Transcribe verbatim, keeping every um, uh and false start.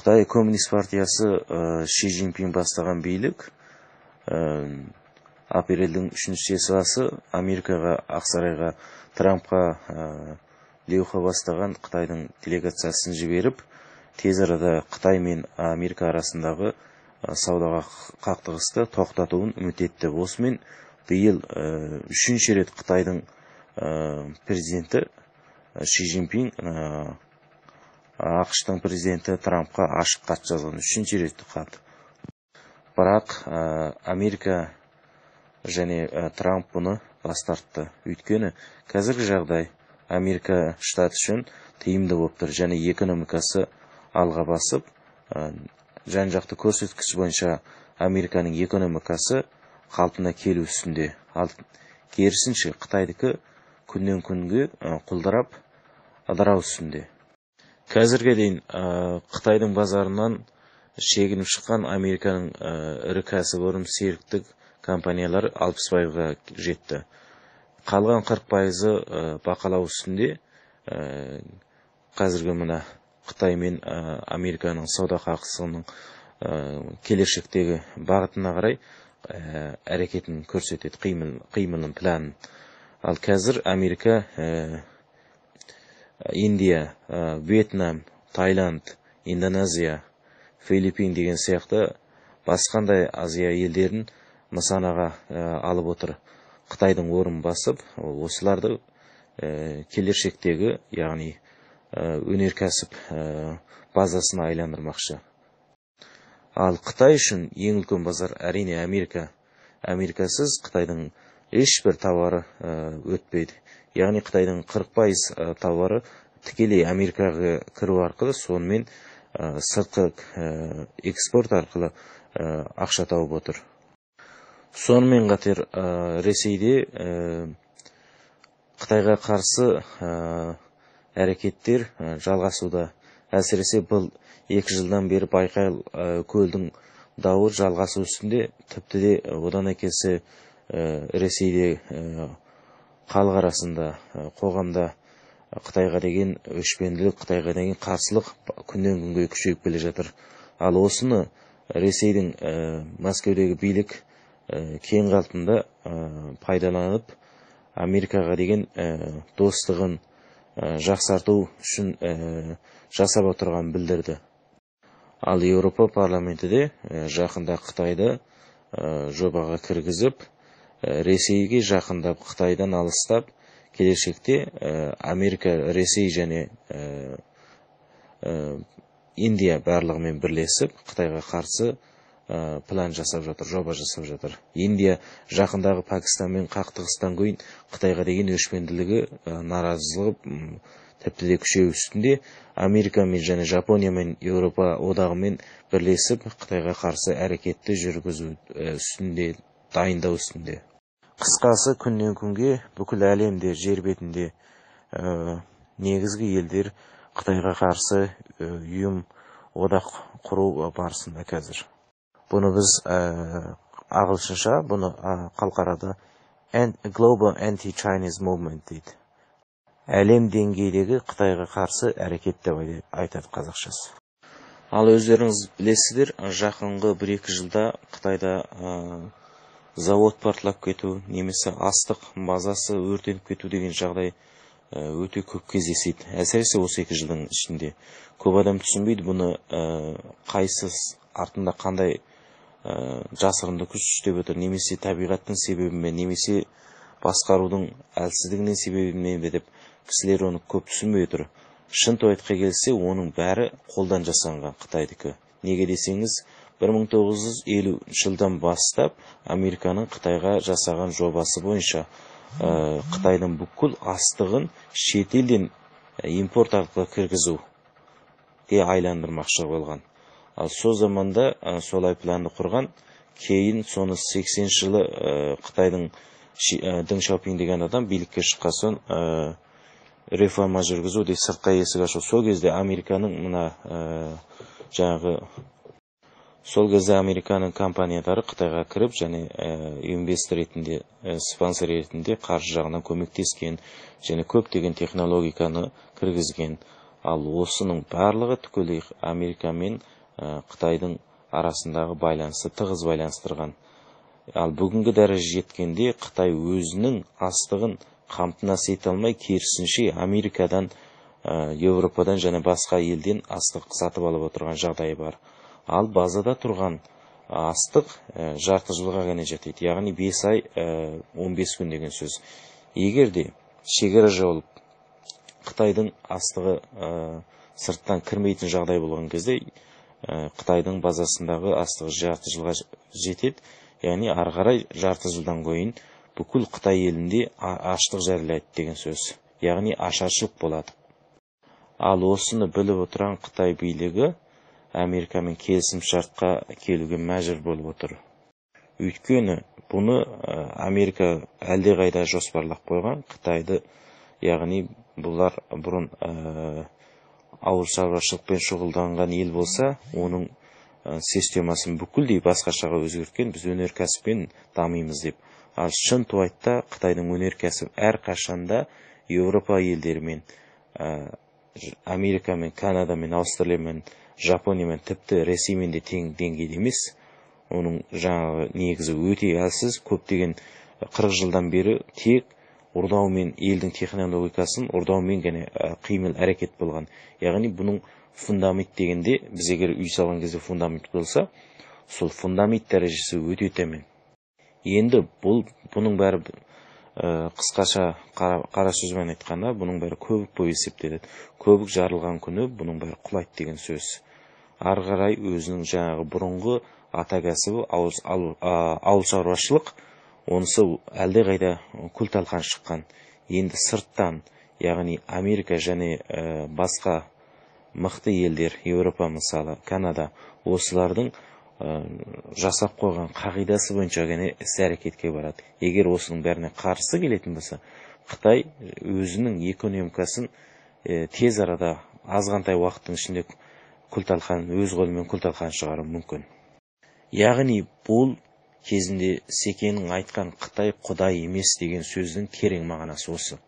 Қытай Коммунист партиясы Ши Цзиньпин бастаған билік апрельдің үшінші числосы Америкаға, Ақсарайға, Трампқа Леуха бастаған Қытайдың делегациясын жіберіп, тез арада Қытай мен Америка арасындағы саудаға қақтығысты тоқтатуын үміт етті. Осымен биыл үшінші рет Қытайдың президенті Ши Цзиньпин ақш-тың президенті Трампқа ашық хат жазған, үшінші рет хат. Бірақ Америка және Трамп бұны бас тартты. Өйткені қазіргі жағдай Америка штат үшін тиімді болып тұр, және экономикасы алға басып, жан-жақты көрсеткіш бойынша Американың экономикасы қалпына келу үстінде. Ал керісінше Қытайдікі күннен күнге құлдырап, ыдырау үстінде. Қазірге дейін Қытайдың базарынан шегініп шыққан Американың ірі кәсіпорын серіктік компаниялары алпыс пайызға жетті. Қалған қырық пайызы бақылау үстінде. Қазіргі мына Қытай мен Американың сауда қақтығысының келешектегі бағытына қарай әрекетін көрсетеді, қимылын, планын. Ал қазір Америка, Индия, Вьетнам, Таиланд, Индонезия, Филиппин деген сияқты басқандай Азия елдерін нысанаға алып отыр. Қытайдың орын басып, осыларды келешектегі, яғни өнеркәсіп базасына айландырмақшы. Ал Қытай үшін ең үлкен базар әрине Америка. Америкасыз Қытайдың ешбір тауары өтпейді. Яғни Қытайдың қырық пайыз тауары тікелей Америкаға кіру арқылы, сонымен сыртқы экспорт арқылы ақша тауып отыр. Сонымен қатар Ресейде Қытайға қарсы әрекеттер жалғасуда. Әсіресе бұл екі жылдан бері Байқал көлдің дауы жалғасу үстінде, тіпті де одан әкесі Ресейде халық арасында, қоғамда Қытайға деген өшпенділік, Қытайға деген қарсылық күннен күнге күшейіп келе жатыр. Ал осыны Ресейдің Мәскеудегі билік кең қалпында пайдаланып, Америкаға деген достығын жақсарту үшін жасап отырған білдірді. Ал Еуропа парламенті де жақында Қытайды жобаға кіргізіп, Ресейге жақындап, Қытайдан алыстап, келешекте Америка, Ресей және Индия барлығымен бірлесіп, Қытайға қарсы план жасап жатыр, жоба жасап жатыр. Индия жақындағы Пакистанмен қақтығыстан кейін Қытайға деген өшпенділігі, наразылығы тіпті де күшею үстінде. Америкамен және Жапониямен, Еуропа одағымен бірлесіп, Қытайға қарсы әрекетті жүргізу үстінде, дайындау үстінде. Қысқасы, күннен күнге бүкіл әлемде, жер бетінде негізгі елдер Қытайға қарсы ұйым, одақ құру барысында қазір. Бұны біз ағылшынша, бұны қалқарада Global Anti-Chinese Movement дейді. Әлем деңгейдегі Қытайға қарсы әрекет деп айтады қазақшасы. Ал өздеріңіз білесіздер, жақынғы бір-екі жылда Қытайда завод партлап кету, немесе астық базасы өртеніп кету деген жағдай өте көп кездеседі. Әсіресе осы екі жылдың ішінде. Көп адам түсінбейді бұны, қайсыз артында қандай жасырынды күш деп отыр, немесе табиғаттың себебімен, немесе басқарудың әлсіздігінен себебімен деп кісілер оны көп түсінбей отыр. Шын айтқа келсе, оның бәрі қолдан жасанған Қытайдікі. Неге десеңіз, бір мың тоғыз жүз елу жылдан бастап Американың Қытайға жасаған жобасы бойынша Қытайдың бүкіл астығын шетелден импорт арқылы кіргізуге айландырмақшы болған. Ал сол заманда солай планды құрған, кейін соны сексенінші жылы Қытайдың Дэн Шаопин деген адам билікке шыққан соң реформа жүргізу де сыртқа есік ашу. Сол кезде Американың мына жаңағы сол кезде Американың компаниялары Қытайға кіріп, және инвестор ретінде, спонсор ретінде қаржы жағынан көмектескен, және көптеген технологияны кіргізген. Ал осының барлығы тікелей Америка мен Қытайдың арасындағы байланысты тығыз байланыстырған. Ал бүгінгі дәреже жеткенде Қытай өзінің астығын қамтамасыз ете алмай, керісінше Америкадан, Еуропадан және басқа елден астық сатып алып отырған жағдайы бар. Ал базада тұрған астық жарты жылға ғана жетеді, яғни бес ай он бес күн деген сөз. Егер де шекара жауып Қытайдың астығы сырттан кірмейтін жағдай болған кезде, Қытайдың базасындағы астығы жарты жылға жетеді, яғни ары қарай жарты жылдан кейін бүкіл Қытай елінде аштық жариялайды деген сөз, яғни ашаршылық болады. Ал осыны біліп отырған Қытай билігі Америкамен келісім шартқа келуге мәжбүр болып отыр. Өйткені бұны Америка әлдеқайда жоспарлап қойған. Қытайды, яғни бұлар бұрын ауыл шаруашылықпен шұғылданған ел болса, оның системасын бүкілдей басқашаға өзгерткен, біз өнеркәсіппен дамимыз деп. Ал шын туайтта Қытайдың өнеркәсіп әр қашанда Еуропа елдерімен, Америкамен, Канадамен, Австралиямен, Жапониямен, тіпті Ресеймен де тең деңгейде емес. Оның жаңағы негізі өте әлсіз, көптеген қырық жылдан бері тек ұрдаумен, елдің технологиясын ұрдаумен ғана қимыл әрекет болған. Яғни бұның фундамент дегенде, біз егер үй салған кезде фундамент болса, сол фундамент дәрежесі өте төмен. Енді бұл бұның бәрі қысқаша қара сөзбен айтқанда, бұның бәрі көбік болып есептеледі. Көбік жарылған күні бұның бәрі құлайды деген сөз. Ары қарай өзінің жаңағы бұрынғы ата кәсібі ауыл шаруашылық, онысы әлдеқайда күл талқан шыққан. Енді сырттан, яғни Америка және басқа мықты елдер, Еуропа мысалы, Канада, осылардың жасап қойған қағидасы бойынша ғана іс-әрекетке барады. Егер осының бәріне қарсы келетін болса, Қытай өзінің экономикасын тез арада азғантай уақыттың ішінде күл-талқан, өз қолымен күл-талқан шығару мүмкін. Яғни бұл кезінде Секеннің айтқан Қытай құдай емес деген сөздің терең мағынасы осы.